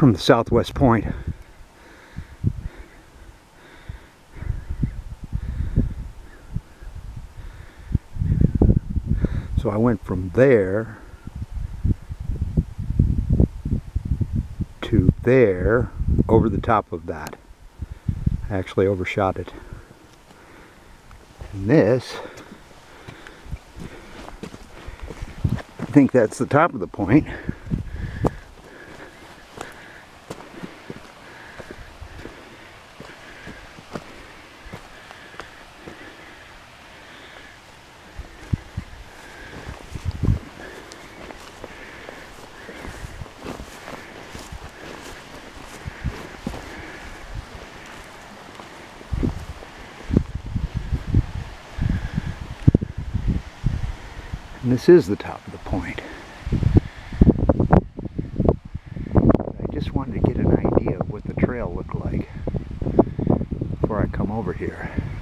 from the southwest point. So I went from there to there, over the top of that. I actually overshot it. And this, I think that's the top of the point. And this is the top of the point. I just wanted to get an idea of what the trail looked like before I come over here.